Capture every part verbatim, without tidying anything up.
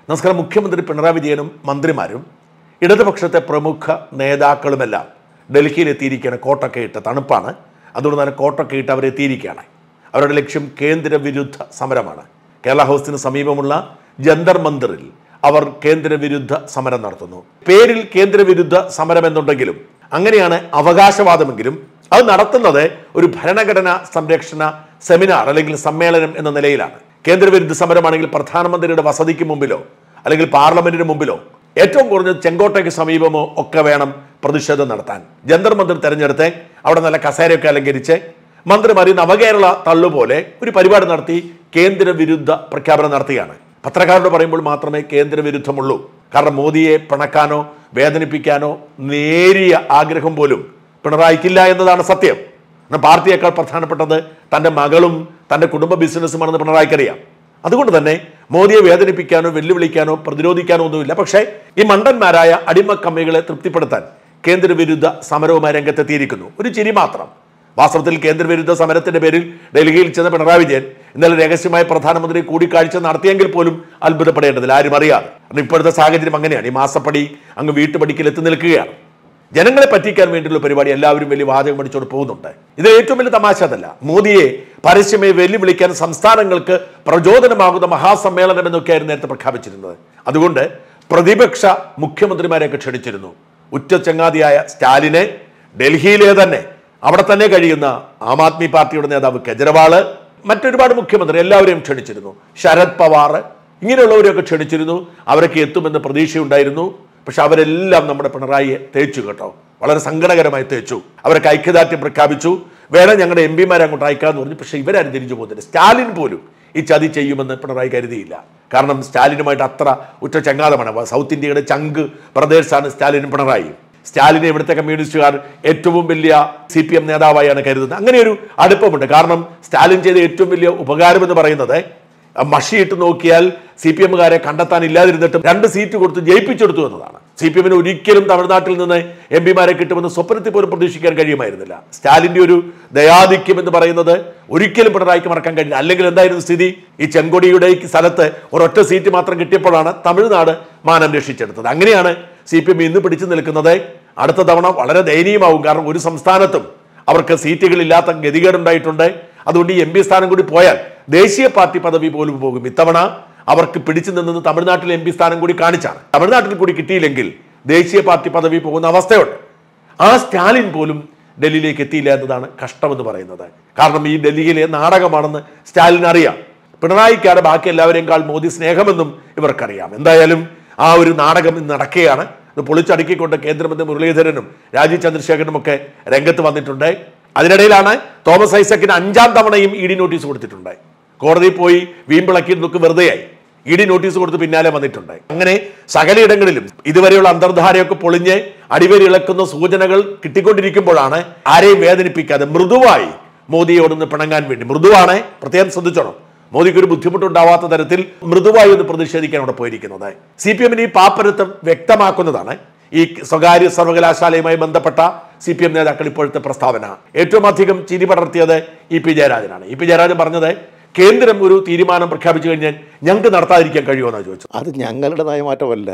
നമസ്കാരം. മുഖ്യമന്ത്രി പിണറായി വിജയനും മന്ത്രിമാരും ഇടതുപക്ഷത്തെ പ്രമുഖ നേതാക്കളുമെല്ലാം ഡൽഹിയിലെത്തിയിരിക്കുകയാണ്. കോട്ടൊക്കെ ഇട്ട് തണുപ്പാണ്, അതുകൊണ്ട് തന്നെ കോട്ടൊക്കെ ഇട്ട് അവരെത്തിയിരിക്കുകയാണ്. അവരുടെ ലക്ഷ്യം കേന്ദ്ര വിരുദ്ധ സമരമാണ്. കേരള ഹൗസിന് സമീപമുള്ള ജന്തർ മന്ദിറിൽ അവർ കേന്ദ്ര വിരുദ്ധ സമരം നടത്തുന്നു. പേരിൽ കേന്ദ്ര വിരുദ്ധ സമരം എന്നുണ്ടെങ്കിലും അങ്ങനെയാണ് അവകാശവാദമെങ്കിലും അത് നടത്തുന്നത് ഒരു ഭരണഘടനാ സംരക്ഷണ സെമിനാർ അല്ലെങ്കിൽ സമ്മേളനം എന്ന നിലയിലാണ്. കേന്ദ്രവിരുദ്ധ സമരമാണെങ്കിൽ പ്രധാനമന്ത്രിയുടെ വസതിക്ക് മുമ്പിലോ അല്ലെങ്കിൽ പാർലമെന്റിന് മുമ്പിലോ ഏറ്റവും കുറഞ്ഞത് ചെങ്കോട്ടയ്ക്ക് സമീപമോ ഒക്കെ വേണം പ്രതിഷേധം നടത്താൻ. ജന്തർ മന്ദിർ തെരഞ്ഞെടുത്ത് അവിടെ നല്ല കസേരയൊക്കെ അലങ്കരിച്ച് മന്ത്രിമാർ നവകേരള തള്ളുപോലെ ഒരു പരിപാടി നടത്തി കേന്ദ്ര വിരുദ്ധ പ്രഖ്യാപനം നടത്തുകയാണ്. പത്രക്കാരോട് പറയുമ്പോൾ മാത്രമേ കേന്ദ്ര വിരുദ്ധമുള്ളൂ. കാരണം മോദിയെ പിണക്കാനോ വേദനിപ്പിക്കാനോ നേരിയ ആഗ്രഹം പോലും പിണറായിക്കില്ല എന്നതാണ് സത്യം. പാർട്ടിയേക്കാൾ പ്രധാനപ്പെട്ടത് തൻ്റെ മകളും തൻ്റെ കുടുംബ ബിസിനസ്സുമാണെന്ന് പിണറായിക്കറിയാം. അതുകൊണ്ട് തന്നെ മോദിയെ വേദനിപ്പിക്കാനോ വെല്ലുവിളിക്കാനോ പ്രതിരോധിക്കാനോ ഒന്നുമില്ല. പക്ഷേ ഈ മണ്ടന്മാരായ അടിമ കമ്മികളെ തൃപ്തിപ്പെടുത്താൻ കേന്ദ്രവിരുദ്ധ സമരവുമായി രംഗത്തെത്തിയിരിക്കുന്നു. ഒരു ചിരി മാത്രം. വാസ്തവത്തിൽ കേന്ദ്രവിരുദ്ധ സമരത്തിന്റെ പേരിൽ ഡൽഹിയിൽ ചെന്ന പിണറായി വിജയൻ ഇന്നലെ രഹസ്യമായി പ്രധാനമന്ത്രി കൂടിക്കാഴ്ച നടത്തിയെങ്കിൽ പോലും അത്ഭുതപ്പെടേണ്ടതില്ല, ആരും അറിയാതെ. ഇപ്പോഴത്തെ സാഹചര്യം അങ്ങനെയാണ്. ഈ മാസപ്പടി അങ്ങ് വീട്ടുപടിക്കൽ എത്തി നിൽക്കുകയാണ്. ജനങ്ങളെ പറ്റിക്കാൻ വേണ്ടിയുള്ള പരിപാടി എല്ലാവരും വലിയ വാചകം പഠിച്ചോട് പോകുന്നുണ്ട്. ഇത് ഏറ്റവും വലിയ തമാശ അതല്ല. മോദിയെ പരസ്യമായി വെല്ലുവിളിക്കാൻ സംസ്ഥാനങ്ങൾക്ക് പ്രചോദനമാകുന്ന മഹാസമ്മേളനം എന്നൊക്കെയായിരുന്നു നേരത്തെ പ്രഖ്യാപിച്ചിരുന്നത്. അതുകൊണ്ട് പ്രതിപക്ഷ മുഖ്യമന്ത്രിമാരെയൊക്കെ ക്ഷണിച്ചിരുന്നു. ഉറ്റ ചങ്ങാതിയായ സ്റ്റാലിനെ, ഡൽഹിയിലെ തന്നെ അവിടെ തന്നെ കഴിയുന്ന ആം ആദ്മി പാർട്ടിയുടെ നേതാവ് കെജ്രിവാള്, മറ്റൊരുപാട് മുഖ്യമന്ത്രി എല്ലാവരെയും ക്ഷണിച്ചിരുന്നു. ശരത് പവാർ, ഇങ്ങനെയുള്ളവരെയൊക്കെ ക്ഷണിച്ചിരുന്നു. അവരൊക്കെ എത്തുമെന്ന് പ്രതീക്ഷയുണ്ടായിരുന്നു. പക്ഷെ അവരെല്ലാം നമ്മുടെ പിണറായിയെ തേച്ചു കേട്ടോ, വളരെ സങ്കടകരമായി തേച്ചു. അവരൊക്കെ ഐക്യദാർഢ്യം പ്രഖ്യാപിച്ചു. വേണം ഞങ്ങളുടെ എം പിമാരെ അങ്ങോട്ട് അയക്കാമെന്ന് പറഞ്ഞു. പക്ഷെ ഇവരാരും തിരിച്ചു പോകുന്നില്ല. സ്റ്റാലിൻ പോലും ഈ ചതി ചെയ്യുമെന്ന് പിണറായി കരുതിയില്ല. കാരണം സ്റ്റാലിനുമായിട്ട് അത്ര ഉറ്റ ചങ്ങാതമാണ്. സൗത്ത് ഇന്ത്യയുടെ ചങ്ക് പ്രദേശാണ് സ്റ്റാലിനും പിണറായിയും. സ്റ്റാലിനെ ഇവിടുത്തെ കമ്മ്യൂണിസ്റ്റുകാർ ഏറ്റവും വലിയ സി പി എം നേതാവായാണ് കരുതുന്നത്. അങ്ങനെ ഒരു അടുപ്പമുണ്ട്. കാരണം സ്റ്റാലിൻ ചെയ്ത ഏറ്റവും വലിയ ഉപകാരം എന്ന് പറയുന്നത് മഷിയിട്ട് നോക്കിയാൽ സി പി എമ്മുകാരെ കണ്ടെത്താൻ ഇല്ലാതിരുന്നിട്ടും രണ്ട് സീറ്റ് കൊടുത്ത് ജയിപ്പിച്ചെടുത്തു എന്നതാണ്. സി പി എമ്മിന് ഒരിക്കലും തമിഴ്നാട്ടിൽ നിന്ന് എം പിമാരെ കിട്ടുമെന്ന് സ്വപ്നത്തിൽ പോലും പ്രതീക്ഷിക്കാൻ കഴിയുമായിരുന്നില്ല. സ്റ്റാലിന്റെ ഒരു ദയാധിക്യം എന്ന് പറയുന്നത് ഒരിക്കലും പിണറായിക്ക് മറക്കാൻ കഴിയില്ല. അല്ലെങ്കിൽ എന്തായിരുന്നു സ്ഥിതി? ഈ ചെങ്കൊടിയുടെ സ്ഥലത്ത് ഒരൊറ്റ സീറ്റ് മാത്രം കിട്ടിയപ്പോഴാണ് തമിഴ്നാട് മാനം രക്ഷിച്ചെടുത്തത്. അങ്ങനെയാണ് സി പി എം ഇന്ന് പിടിച്ചു നിൽക്കുന്നത്. അടുത്ത തവണ വളരെ ദയനീയമാവും. കാരണം ഒരു സംസ്ഥാനത്തും അവർക്ക് സീറ്റുകളില്ലാത്ത ഗതികേടുണ്ടായിട്ടുണ്ട്. അതുകൊണ്ട് ഈ എം പി സ്ഥാനം കൂടി പോയാൽ ദേശീയ പാർട്ടി പദവി പോലും പോകും. ഇത്തവണ അവർക്ക് പിടിച്ചു നിന്നത് തമിഴ്നാട്ടിൽ എം പി സ്ഥാനം കൂടി കാണിച്ചാണ്. തമിഴ്നാട്ടിൽ കൂടി കിട്ടിയില്ലെങ്കിൽ ദേശീയ പാർട്ടി പദവി പോകുന്ന അവസ്ഥയുണ്ട്. ആ സ്റ്റാലിൻ പോലും ഡൽഹിയിലേക്ക് എത്തിയില്ല എന്നതാണ് കഷ്ടമെന്ന് പറയുന്നത്. കാരണം ഈ ഡൽഹിയിലെ നാടകമാണെന്ന് സ്റ്റാലിൻ അറിയാം. പിണറായിക്കാരെ ബാക്കി എല്ലാവരെയും കാൾ മോദി സ്നേഹമെന്നും ഇവർക്കറിയാം. എന്തായാലും ആ ഒരു നാടകം ഇന്ന് നടക്കുകയാണ്. ഇത് പൊളിച്ചടുക്കിക്കൊണ്ട് കേന്ദ്രമന്ത്രി മുരളീധരനും രാജീവ് ചന്ദ്രശേഖരനും ഒക്കെ രംഗത്ത് വന്നിട്ടുണ്ട്. അതിനിടയിലാണ് തോമസ് ഐസക്കിന് അഞ്ചാം തവണയും ഇ ഡി നോട്ടീസ് കൊടുത്തിട്ടുണ്ട്. കോടതിയിൽ പോയി വീമ്പിളക്കിയതൊക്കെ വെറുതെയായി. ഇ ഡി നോട്ടീസ് കൊടുത്ത് പിന്നാലെ വന്നിട്ടുണ്ട്. അങ്ങനെ സകലയിടങ്ങളിലും ഇതുവരെയുള്ള അന്തർധാരയൊക്കെ പൊളിഞ്ഞ് അടിവേരി ഇളക്കുന്ന സൂചനകൾ കിട്ടിക്കൊണ്ടിരിക്കുമ്പോഴാണ് ആരെയും വേദനിപ്പിക്കാതെ മൃദുവായി മോദിയോടൊന്ന് പിണങ്ങാൻ വേണ്ടി, മൃദുവാണ്, പ്രത്യേകം ശ്രദ്ധിച്ചോണം, മോദിക്ക് ഒരു ബുദ്ധിമുട്ടുണ്ടാവാത്ത തരത്തിൽ മൃദുവായി ഒന്ന് പ്രതിഷേധിക്കാൻ അവിടെ പോയിരിക്കുന്നത്. സി പി എമ്മിന് ഈ പാപ്പരത്വം വ്യക്തമാക്കുന്നതാണ് ഈ സ്വകാര്യ സർവകലാശാലയുമായി ബന്ധപ്പെട്ട സി പി എം നേതാക്കൾ ഇപ്പോഴത്തെ പ്രസ്താവന. ഏറ്റവും അധികം ചിരി പടർത്തിയത് ഇ പി ജയരാജനാണ്. ഇ പി ജയരാജൻ പറഞ്ഞത് കേന്ദ്രം ഒരു തീരുമാനം പ്രഖ്യാപിച്ചു കഴിഞ്ഞാൽ ഞങ്ങൾക്ക് നടത്താതിരിക്കാൻ കഴിയുമെന്നാണ് ചോദിച്ചു. അത് ഞങ്ങളുടെ നയമാറ്റമല്ല,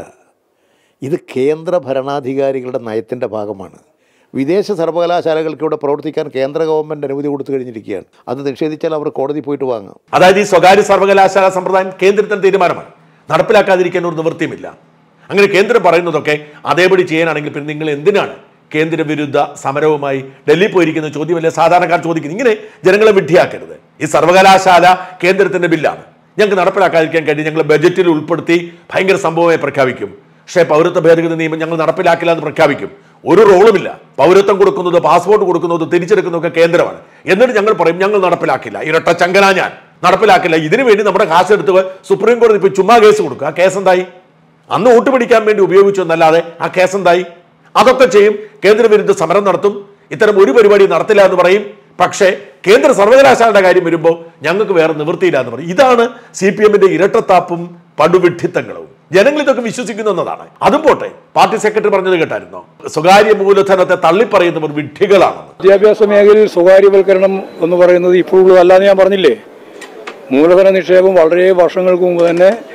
ഇത് കേന്ദ്ര ഭരണാധികാരികളുടെ നയത്തിൻ്റെ ഭാഗമാണ്. വിദേശ സർവകലാശാലകൾക്ക് ഇവിടെ പ്രവർത്തിക്കാൻ കേന്ദ്ര ഗവൺമെൻറ് അനുമതി കൊടുത്തു കഴിഞ്ഞിരിക്കുകയാണ്. അത് നിഷേധിച്ചാൽ അവർ കോടതി പോയിട്ട് വാങ്ങാം. അതായത് ഈ സ്വകാര്യ സർവകലാശാല സമ്പ്രദായം കേന്ദ്രത്തിന്റെ തീരുമാനമാണ്, നടപ്പിലാക്കാതിരിക്കാൻ ഒരു നിവൃത്തിയുമില്ല. അങ്ങനെ കേന്ദ്രം പറയുന്നതൊക്കെ അതേപടി ചെയ്യാനാണെങ്കിൽ പിന്നെ നിങ്ങൾ എന്തിനാണ് കേന്ദ്ര വിരുദ്ധ സമരവുമായി ഡൽഹി പോയിരിക്കുന്ന ചോദ്യമല്ലേ സാധാരണക്കാർ ചോദിക്കുന്നത്. ഇങ്ങനെ ജനങ്ങളെ വിഡ്ഢിയാക്കരുത്. ഈ സർവകലാശാല കേന്ദ്രത്തിന്റെ ബില്ലാണ്, ഞങ്ങൾക്ക് നടപ്പിലാക്കാതിരിക്കാൻ കഴിയും, ഞങ്ങൾ ബജറ്റിൽ ഉൾപ്പെടുത്തി ഭയങ്കര സംഭവമായി പ്രഖ്യാപിക്കും. പക്ഷേ പൗരത്വ ഭേദഗതി നിയമം ഞങ്ങൾ നടപ്പിലാക്കില്ല എന്ന് പ്രഖ്യാപിക്കും. ഒരു റോളുമില്ല. പൗരത്വം കൊടുക്കുന്നത്, പാസ്പോർട്ട് കൊടുക്കുന്നത്, തിരിച്ചെടുക്കുന്നതൊക്കെ കേന്ദ്രമാണ്. എന്നിട്ട് ഞങ്ങൾ പറയും ഞങ്ങൾ നടപ്പിലാക്കില്ല. ഇരട്ട ചങ്കന ഞാൻ നടപ്പിലാക്കില്ല. ഇതിനു വേണ്ടി നമ്മുടെ കാശ് എടുത്ത് സുപ്രീം കോടതി പോയി ചുമ്മാ കേസ് കൊടുക്കുക. ആ കേസ് എന്തായി? അന്ന് വോട്ട് പിടിക്കാൻ വേണ്ടി ഉപയോഗിച്ചു എന്നല്ലാതെ ആ കേസ് എന്തായി? അതൊക്കെ ചെയ്യും. കേന്ദ്രവിരുദ്ധ സമരം നടത്തും. ഇത്തരം ഒരു പരിപാടി നടത്തില്ല എന്ന് പറയും. പക്ഷേ കേന്ദ്ര സർവകലാശാലയുടെ കാര്യം വരുമ്പോൾ ഞങ്ങൾക്ക് വേറെ നിവൃത്തിയില്ല എന്ന് പറയും. ഇതാണ് സി പി എമ്മിന്റെ ഇരട്ടത്താപ്പും പടുവിഡ്ഢിത്തങ്ങളും. ജനങ്ങൾ ഇതൊക്കെ വിശ്വസിക്കുന്നു എന്നതാണ്. അതും പോട്ടെ, പാർട്ടി സെക്രട്ടറി പറഞ്ഞത് കേട്ടായിരുന്നോ? സ്വകാര്യ മൂലധനത്തെ തള്ളിപ്പറയുന്നവർ വിഡ്ഢികളാണെന്ന്. വിദ്യാഭ്യാസ മേഖലയിൽ സ്വകാര്യവൽക്കരണം എന്ന് പറയുന്നത് ഇപ്പോഴും അല്ലാതെ ഞാൻ പറഞ്ഞില്ലേ. മൂലധന നിക്ഷേപം വളരെ വർഷങ്ങൾക്ക് മുമ്പ് തന്നെ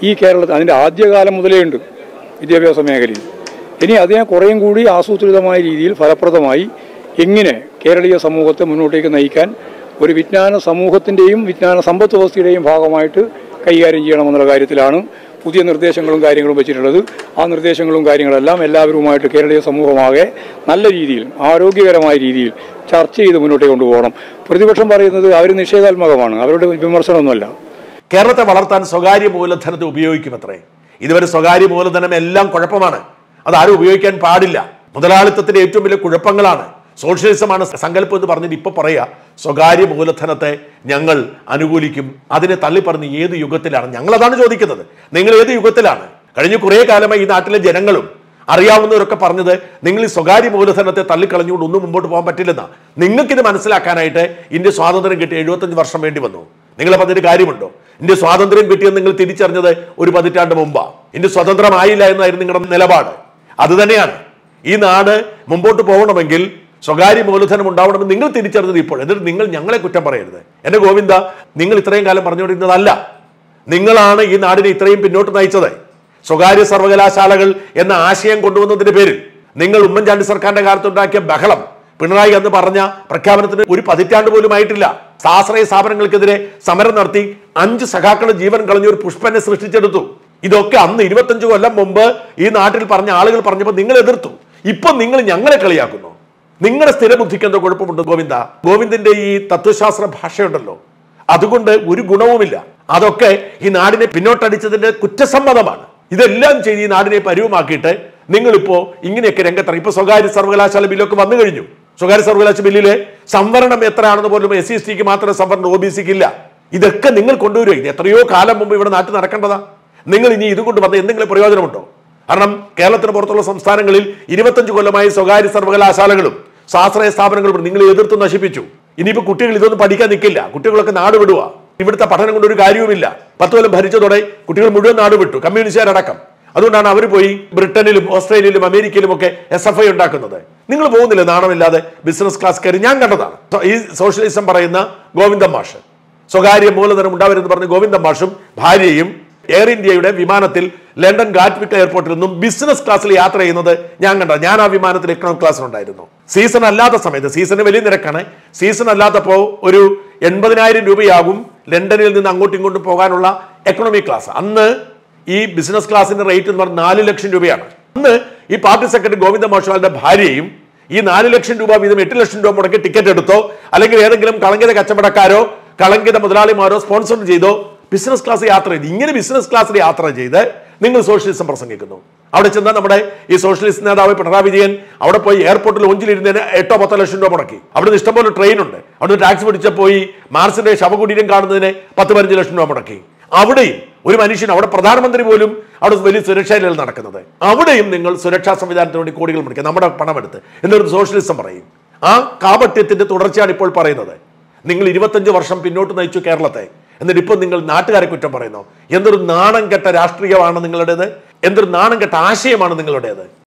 ഈ കേരളത്തിൽ അതിൻ്റെ ആദ്യകാലം മുതലേ ഉണ്ട് വിദ്യാഭ്യാസ മേഖലയിൽ. ഇനി അതിനെ കുറേയും കൂടി ആസൂത്രിതമായ രീതിയിൽ ഫലപ്രദമായി എങ്ങനെ കേരളീയ സമൂഹത്തെ മുന്നോട്ടേക്ക് നയിക്കാൻ ഒരു വിജ്ഞാന സമൂഹത്തിൻ്റെയും വിജ്ഞാന സമ്പദ് വ്യവസ്ഥയുടെയും ഭാഗമായിട്ട് കൈകാര്യം ചെയ്യണമെന്നുള്ള കാര്യത്തിലാണ് പുതിയ നിർദ്ദേശങ്ങളും കാര്യങ്ങളും വെച്ചിട്ടുള്ളത്. ആ നിർദ്ദേശങ്ങളും കാര്യങ്ങളെല്ലാം എല്ലാവരുമായിട്ട് കേരളീയ സമൂഹമാകെ നല്ല രീതിയിൽ ആരോഗ്യകരമായ രീതിയിൽ ചർച്ച ചെയ്ത് മുന്നോട്ടേക്ക് കൊണ്ടുപോകണം. പ്രതിപക്ഷം പറയുന്നത് അവർ നിഷേധാത്മകമാണ്, അവരുടെ വിമർശനമൊന്നുമല്ല. കേരളത്തെ വളർത്താൻ സ്വകാര്യ മൂലധനത്തെ ഉപയോഗിക്കുമത്രേ. ഇതുവരെ സ്വകാര്യ മൂലധനം എല്ലാം കുഴപ്പമാണ്, അതാരും ഉപയോഗിക്കാൻ പാടില്ല. മുതലാളിത്തത്തിന്റെ ഏറ്റവും വലിയ കുഴപ്പങ്ങളാണ്. സോഷ്യലിസമാണ് സങ്കല്പം എന്ന് പറഞ്ഞിട്ട് ഇപ്പൊ പറയാ സ്വകാര്യ മൂലധനത്തെ ഞങ്ങൾ അനുകൂലിക്കും. അതിനെ തള്ളിപ്പറഞ്ഞ് ഏത് യുഗത്തിലാണ്? ഞങ്ങൾ അതാണ് ചോദിക്കുന്നത്. നിങ്ങൾ ഏത് യുഗത്തിലാണ്? കഴിഞ്ഞ കുറേ കാലമായി ഈ നാട്ടിലെ ജനങ്ങളും അറിയാവുന്നവരൊക്കെ പറഞ്ഞത് നിങ്ങൾ ഈ സ്വകാര്യ മൂലധനത്തെ തള്ളിക്കളഞ്ഞുകൊണ്ട് ഒന്നും മുമ്പോട്ട് പോകാൻ പറ്റില്ലെന്നാ. നിങ്ങൾക്കിത് മനസ്സിലാക്കാനായിട്ട് ഇന്ത്യ സ്വാതന്ത്ര്യം കിട്ടി എഴുപത്തഞ്ച് വർഷം വേണ്ടി വന്നു. നിങ്ങളെ പറഞ്ഞൊരു കാര്യമുണ്ടോ? ഇന്ത്യ സ്വാതന്ത്ര്യം കിട്ടിയെന്ന് നിങ്ങൾ തിരിച്ചറിഞ്ഞത് ഒരു പതിറ്റാണ്ട് മുമ്പാ. ഇന്ത്യ സ്വതന്ത്രമായില്ല എന്നായിരുന്നു നിങ്ങളുടെ നിലപാട്. അത് തന്നെയാണ്. ഈ നാട് മുമ്പോട്ട് പോകണമെങ്കിൽ സ്വകാര്യ മൂലധനം ഉണ്ടാവണമെന്ന് നിങ്ങൾ തിരിച്ചറിഞ്ഞത് ഇപ്പോൾ. എന്നിട്ട് നിങ്ങൾ ഞങ്ങളെ കുറ്റം പറയരുത്. എന്റെ ഗോവിന്ദ, നിങ്ങൾ ഇത്രയും കാലം പറഞ്ഞുകൊണ്ടിരുന്നതല്ല. നിങ്ങളാണ് ഈ നാടിനെ ഇത്രയും പിന്നോട്ട് നയിച്ചത്. സ്വകാര്യ സർവകലാശാലകൾ എന്ന ആശയം കൊണ്ടുവന്നതിന്റെ പേരിൽ നിങ്ങൾ ഉമ്മൻചാണ്ടി സർക്കാരിന്റെ കാലത്തുണ്ടാക്കിയ ബഹളം, പിണറായി എന്ന് പറഞ്ഞ പ്രഖ്യാപനത്തിന് ഒരു പതിറ്റാണ്ട് പോലും ആയിട്ടില്ല. സ്വാശ്രയ സ്ഥാപനങ്ങൾക്കെതിരെ സമരം നടത്തി അഞ്ച് സഖാക്കളുടെ ജീവൻ കളഞ്ഞ ഒരു പുഷ്പനെ സൃഷ്ടിച്ചെടുത്തു. ഇതൊക്കെ അന്ന് ഇരുപത്തഞ്ചു കൊല്ലം മുമ്പ് ഈ നാട്ടിൽ പറഞ്ഞ ആളുകൾ പറഞ്ഞപ്പോൾ നിങ്ങൾ എതിർത്തു. ഇപ്പൊ നിങ്ങൾ ഞങ്ങളെ കളിയാക്കുന്നു. നിങ്ങളുടെ സ്ഥിരബുദ്ധിക്ക് എന്തോ കുഴപ്പമുണ്ട് ഗോവിന്ദ. ഗോവിന്ദന്റെ ഈ തത്വശാസ്ത്ര ഭാഷയുണ്ടല്ലോ, അതുകൊണ്ട് ഒരു ഗുണവുമില്ല. അതൊക്കെ ഈ നാടിനെ പിന്നോട്ടടിച്ചതിന്റെ കുറ്റസമ്മതമാണ്. ഇതെല്ലാം ചെയ്ത് ഈ നാടിനെ പരുവമാക്കിയിട്ട് നിങ്ങളിപ്പോ ഇങ്ങനെയൊക്കെ രംഗത്തിറങ്ങി. ഇപ്പൊ സ്വകാര്യ സർവകലാശാല ബില്ലൊക്കെ വന്നു കഴിഞ്ഞു. സ്വകാര്യ സർവകലാശാല ബില്ലിലെ സംവരണം എത്രയാണെന്ന് പോലും എസ് സി എസ് ടിക്ക് മാത്രമേ സംവരണം, ഒ ബി സിക്ക് ഇല്ല. ഇതൊക്കെ നിങ്ങൾ കൊണ്ടുവരുക. ഇത് എത്രയോ കാലം മുമ്പ് ഇവിടെ നാട്ടിൽ നടക്കേണ്ടതാ. നിങ്ങൾ ഇനി ഇതുകൊണ്ട് വന്ന എന്തെങ്കിലും പ്രയോജനമുണ്ടോ? കാരണം കേരളത്തിന് പുറത്തുള്ള സംസ്ഥാനങ്ങളിൽ ഇരുപത്തഞ്ച് കൊല്ലമായി സ്വകാര്യ സർവകലാശാലകളും സ്വാശ്രയ സ്ഥാപനങ്ങളും നിങ്ങൾ എതിർത്ത് നശിപ്പിച്ചു. ഇനിയിപ്പോ കുട്ടികൾ ഇതൊന്നും പഠിക്കാൻ നിൽക്കില്ല. കുട്ടികളൊക്കെ നാട് വിടുക. ഇവിടുത്തെ പഠനം കൊണ്ട് ഒരു കാര്യവുമില്ല. പത്ത് കൊല്ലം ഭരിച്ചതോടെ കുട്ടികൾ മുഴുവൻ നാട് വിട്ടു, കമ്മ്യൂണിസ്റ്റുകാരടക്കം. അതുകൊണ്ടാണ് അവർ പോയി ബ്രിട്ടനിലും ഓസ്ട്രേലിയയിലും അമേരിക്കയിലും ഒക്കെ എസ് എഫ് ഐ ഉണ്ടാക്കുന്നത്. നിങ്ങൾ പോകുന്നില്ല നാണമില്ലാതെ ബിസിനസ് ക്ലാസ് കയറി. ഞാൻ കണ്ടതാണ് ഈ സോഷ്യലിസം പറയുന്ന ഗോവിന്ദൻ മാഷ്. സ്വകാര്യ മൂലധനം ഉണ്ടാവരുതെന്ന് പറഞ്ഞ ഗോവിന്ദൻ മാഷും ഭാര്യയും എയർ ഇന്ത്യയുടെ വിമാനത്തിൽ ലണ്ടൻ ഗാറ്റ്വിക് എയർപോർട്ടിൽ നിന്നും ബിസിനസ് ക്ലാസ്സിൽ യാത്ര ചെയ്യുന്നത് ഞാൻ കണ്ട. ഞാൻ ആ വിമാനത്തിൽ എക്കണോമിക് ക്ലാസ്സിലുണ്ടായിരുന്നു. സീസൺ അല്ലാത്ത സമയത്ത്, സീസണ് വലിയ നിരക്കാണ്, സീസൺ അല്ലാത്തപ്പോൾ ഒരു എൺപതിനായിരം രൂപയാകും ലണ്ടനിൽ നിന്ന് അങ്ങോട്ടും ഇങ്ങോട്ടും പോകാനുള്ള എക്കണോമിക് ക്ലാസ്. അന്ന് ഈ ബിസിനസ് ക്ലാസിന്റെ റേറ്റ് എന്ന് പറഞ്ഞാൽ നാല് ലക്ഷം രൂപയാണ്. അന്ന് ഈ പാർട്ടി സെക്രട്ടറി ഗോവിന്ദ മാഷുകളുടെ ഭാര്യയും ഈ നാല് ലക്ഷം രൂപ വീതം എട്ട് ലക്ഷം രൂപ മുടക്കി ടിക്കറ്റ് എടുത്തോ, അല്ലെങ്കിൽ ഏതെങ്കിലും കളങ്കിത കച്ചവടക്കാരോ കളങ്കിത മുതലാളിമാരോ സ്പോൺസർ ചെയ്തോ ബിസിനസ് ക്ലാസ് യാത്ര ചെയ്ത്. ഇങ്ങനെ ബിസിനസ് ക്ലാസ്സിൽ യാത്ര ചെയ്ത് നിങ്ങൾ സോഷ്യലിസം പ്രസംഗിക്കുന്നു. അവിടെ ചെന്നാൽ നമ്മുടെ ഈ സോഷ്യലിസ്റ്റ് നേതാവ് പിണറായി വിജയൻ അവിടെ പോയി എയർപോർട്ടിൽ ഒഞ്ചിലിരുന്നതിന് എട്ടോ പത്തോ ലക്ഷം രൂപ മുടക്കി. അവിടെ ഇഷ്ടംപോലെ ട്രെയിൻ ഉണ്ട്. അവിടെ ടാക്സി പിടിച്ച പോയി മാർസിന്റെ ശവകുടീരം കാണുന്നതിന് പത്ത് പതിനഞ്ച് ലക്ഷം രൂപ മുടക്കി. അവിടെയും ഒരു മനുഷ്യൻ, അവിടെ പ്രധാനമന്ത്രി പോലും അവിടെ വലിയ സുരക്ഷയിലാണ് നടക്കുന്നത്. അവിടെയും നിങ്ങൾ സുരക്ഷാ സംവിധാനത്തിന് വേണ്ടി കോടികൾ മുടക്കുക, നമ്മുടെ പണമെടുത്ത്. എന്നൊരു സോഷ്യലിസം പറയും. ആ കാപട്യത്തിന്റെ തുടർച്ചയാണ് ഇപ്പോൾ പറയുന്നത്. നിങ്ങൾ ഇരുപത്തഞ്ച് വർഷം പിന്നോട്ട് നയിച്ചു കേരളത്തെ. എന്നിട്ട് ഇപ്പൊ നിങ്ങൾ നാട്ടുകാരെ കുറ്റം പറയുന്നു. എന്തൊരു നാണം കെട്ട രാഷ്ട്രീയമാണ് നിങ്ങളുടേത്, എന്തൊരു നാണം കെട്ട ആശയമാണ് നിങ്ങളുടേത്.